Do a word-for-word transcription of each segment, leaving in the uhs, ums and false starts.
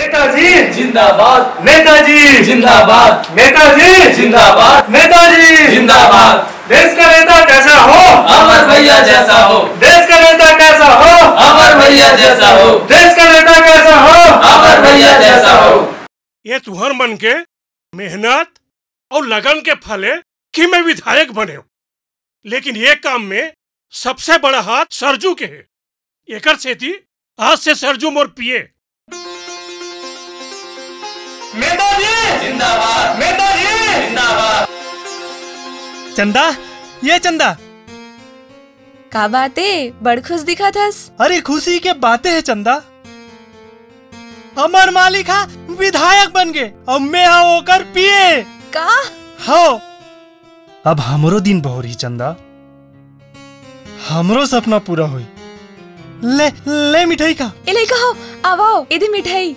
नेताजी जिंदाबाद, नेताजी जिंदाबाद, नेताजी जिंदाबाद, नेताजी जिंदाबाद। देश का नेता कैसा हो, अमर भैया जैसा हो। देश का नेता कैसा हो, अमर भैया जैसा हो। देश का नेता कैसा हो, अमर भैया जैसा हो। ये तुहर मन के मेहनत और लगन के फले कि मैं विधायक बने हूँ, लेकिन ये काम में सबसे बड़ा हाथ सरजू के है। एकर सेती आज से सरजू मोर पिए। नेताजी जिंदाबाद, नेताजी जिंदाबाद। चंदा, ये चंदा। का बातें बड़ खुश दिखा थस। अरे खुशी के बातें है चंदा। हमार मालिक हा विधायक बन गए और मैं हा होकर पिए। का हो अब हमरो दिन बहुरी चंदा, हमरो सपना पूरा हुई। ले ले मिठाई खा। इले कहो आओ इधर मिठाई।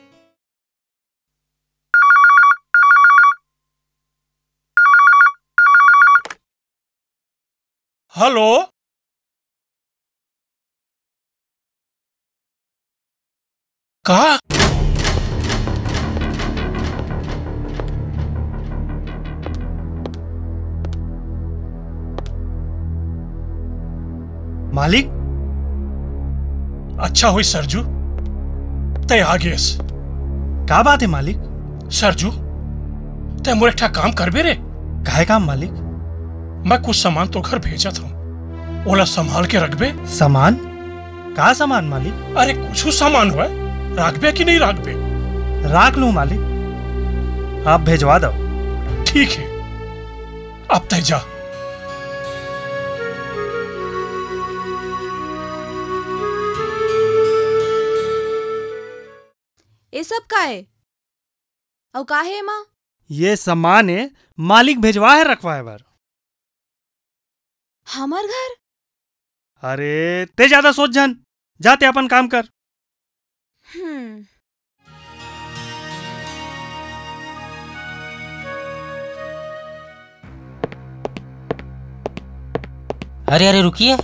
हेलो, का मालिक अच्छा हुई सरजू ते आ गेस। का बात है मालिक? सरजू ते मोर एक काम करबे रे। काहे काम मालिक? मैं कुछ सामान तो घर भेजा था, ओला संभाल के रखबे। सामान? का सामान मालिक? अरे कुछ सामान हुआ रखबे कि नहीं रखबे? राख लूं मालिक, आप भेजवा दो। ठीक है, अब तय जा। ये सब का है और का है माँ? ये सामान है मालिक भेजवा है रखवा है बार। हमार घर? अरे ते ज्यादा सोच जन, जाते अपन काम कर। हम्म अरे अरे रुकिए।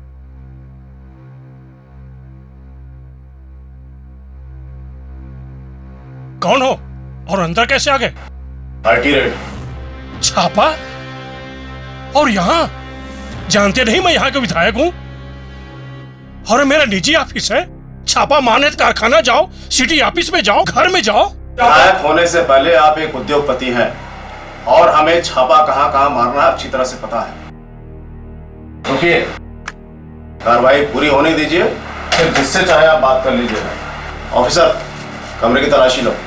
कौन हो और अंदर कैसे आ गए? Party raid. छापा? और यहाँ जानते नहीं मैं यहाँ का विधायक हूँ और मेरा निजी ऑफिस है। छापा मारने कारखाना जाओ, सिटी ऑफिस में जाओ, घर में जाओ। विधायक होने से पहले आप एक उद्योगपति हैं और हमें छापा कहाँ कहाँ मारना अच्छी तरह से पता है। रुकिए, कार्रवाई पूरी होने दीजिए, फिर जिससे चाहे आप बात कर लीजिएगा। ऑफिसर, कमरे की तलाशी लो।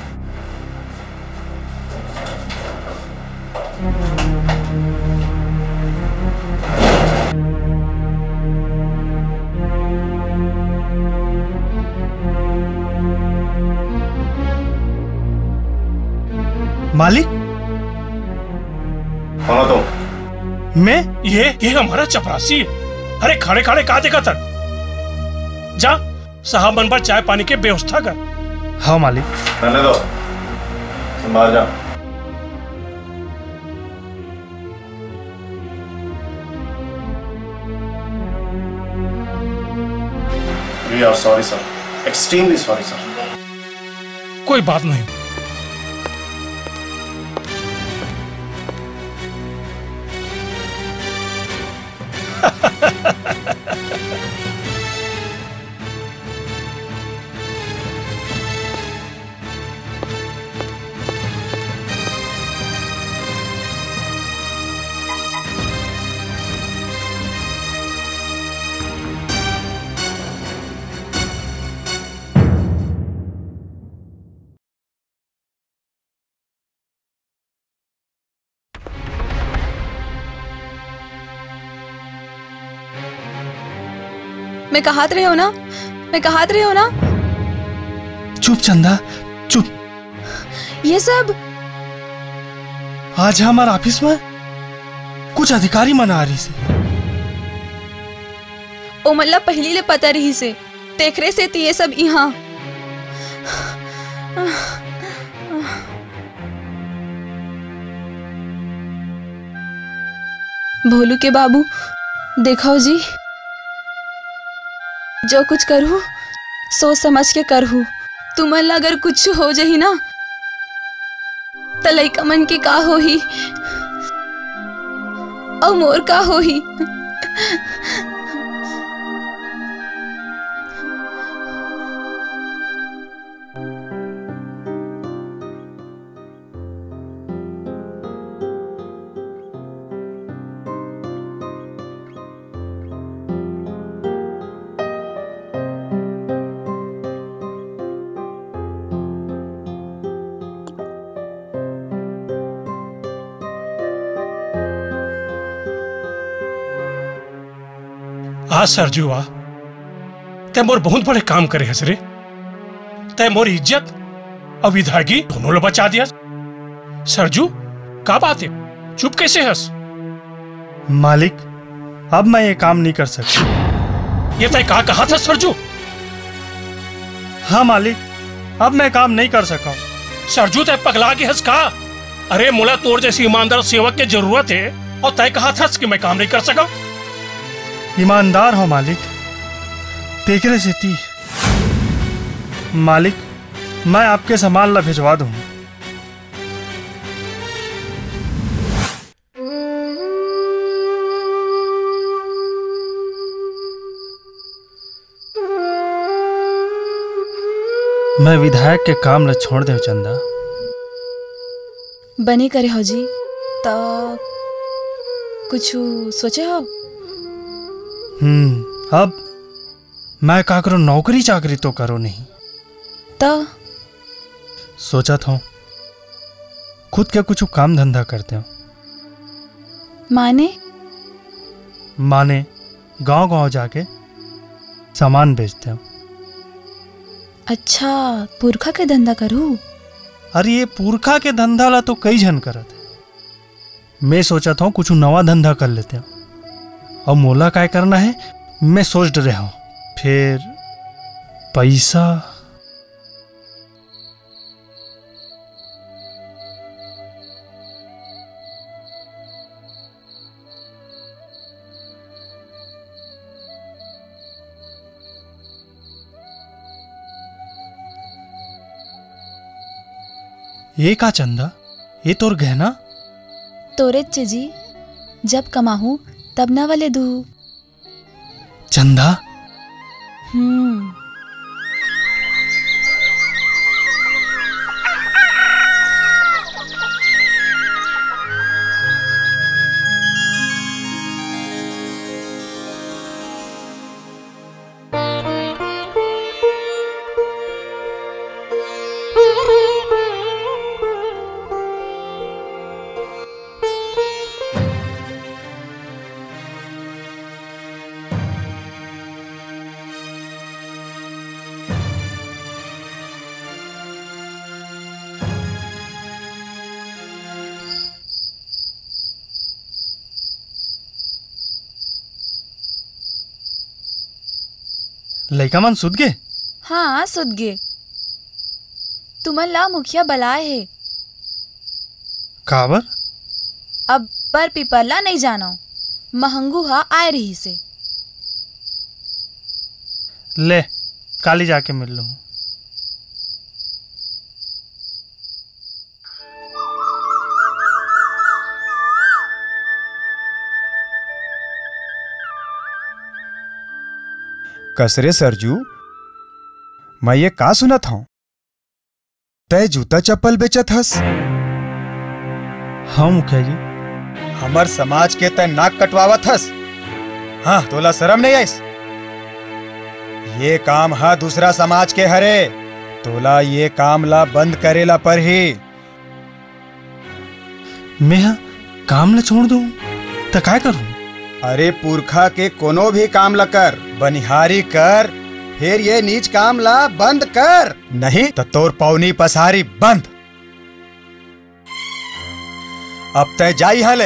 मालिक? कौन हो तुम? मैं? ये ये हमारा चपरासी है। अरे खड़े खड़े कहा देखा था? जा साहब मन पर चाय पानी के व्यवस्था कर। हाँ मालिक। रहने दो, तुम बाहर जाओ। We are sorry sir, extremely sorry sir. कोई बात नहीं। मैं कहात रहे हो ना, मैं कहात रहे हो ना। चुप चंदा, चुप। ये सब आज हमारे ऑफिस में कुछ अधिकारी मना आ रही से। ओ मल्ला पहली ले पता रही से तेखरे से ये सब यहाँ। भोलू के बाबू देखो जी, जो कुछ करूँ सोच समझ के करूँ, तुमन ला अगर कुछ हो जाही ना त लइका मन के का होही और मोर का होही। आज सरजू आ तै मोर बहुत बड़े काम करे हस रे। तै मोर इज्जत और विधायकी दोनों लो बचा दिया। सरजू का बात है, चुप कैसे हस? मालिक, अब मैं ये काम नहीं कर सकता। ये तै का कहा था सरजू? हाँ मालिक, अब मैं काम नहीं कर सका। सरजू तै पगला के हंस का? अरे मोला तोर जैसी ईमानदार सेवक की जरूरत है और तय कहा था कि मैं काम नहीं कर सका। ईमानदार हो मालिक, तेकरे से ती मालिक, मैं आपके सामान ला भिजवा दूं। मैं विधायक के काम ला छोड़ दे चंदा। बने करे हो जी तो कुछ सोचे हो? हम्म, अब मैं का करो, नौकरी चाकरी तो करो नहीं तो सोचा था खुद के कुछ काम धंधा करते हो। माने माने गांव गांव जाके सामान बेचते हो। अच्छा, पुरखा के धंधा करूँ? अरे ये पुरखा के धंधा ला तो कई जन करत है। मैं सोचा था कुछ नवा धंधा कर लेते हो। और मोला काय करना है मैं सोच रहा हूँ। फिर पैसा ये का चंदा, ये तोर गहना? तोरे जी, जब कमाहू तब ना वाले दू। चंदा? हम्म। लइका मन सुध गे? हाँ, सुध गे। तुमन ला मुखिया बलाए है। काबर? अब पर पिपरला नहीं जानो, महंगू हा आए रही से। ले काली जाके मिल लूं। कसरे सरजू, मैं ये का सुनत हूं? तय जूता चप्पल बेचत हस? हाँ मुखिया जी। हमर समाज के तय नाक कटवावत हस? हाँ, तोला शर्म नहीं आइस? ये काम हा दूसरा समाज के हरे, तोला ये काम ला बंद करेला पर ही। मैं हा काम ला छोड़ दूं तो काय करूं? अरे पुरखा के कोनो भी काम ला कर, बनिहारी कर, फिर ये नीच काम ला बंद कर, नहीं तो तोर पौनी पसारी बंद। अब तय जाई हले।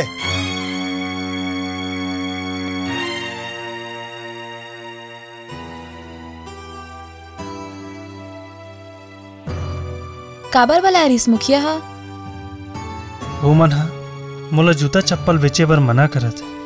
काबर वाला रिस मुखिया हा? वो मन हा मोला जूता चप्पल बेचे बर मना करत है।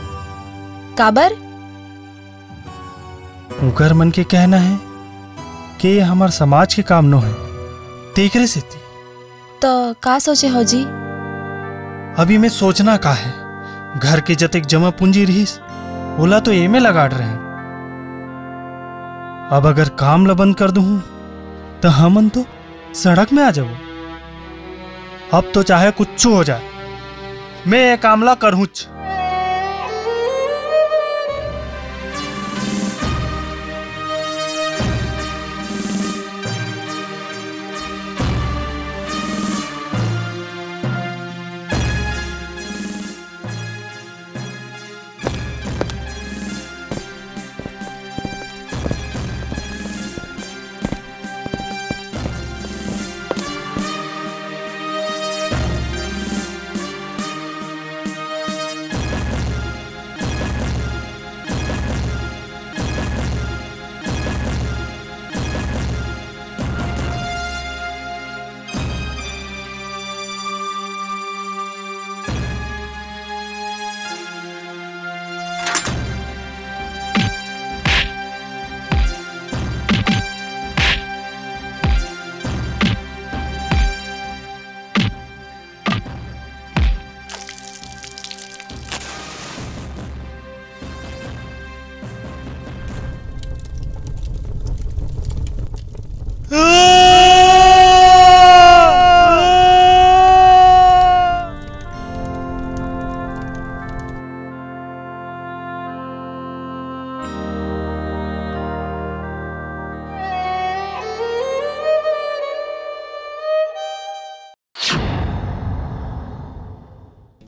काबर? उकर मन के कहना है कि ये हमार समाज के काम न है, तेकरे से थी। तो का सोचे हो जी? अभी मैं सोचना का है, घर के जतेक जमा पूंजी रहीस ओला तो एमे लगाड़ रहे हैं। अब अगर काम ला बंद कर दूं तो हमन तो सड़क में आ जाओ। अब तो चाहे कुछ हो जाए मैं ये काम ला करूँ।